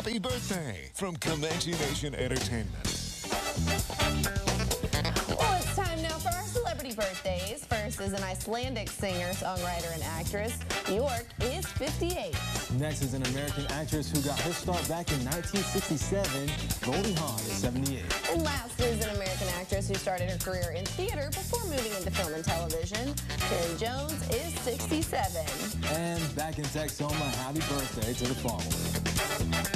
Happy birthday from Comanche Nation Entertainment. Well, it's time now for our celebrity birthdays. First is an Icelandic singer, songwriter, and actress. York is 58. Next is an American actress who got her start back in 1967. Goldie Hawn is 78. And last is an American actress who started her career in theater before moving into film and television. Karen Jones is 67. And back in Texoma, happy birthday to the following.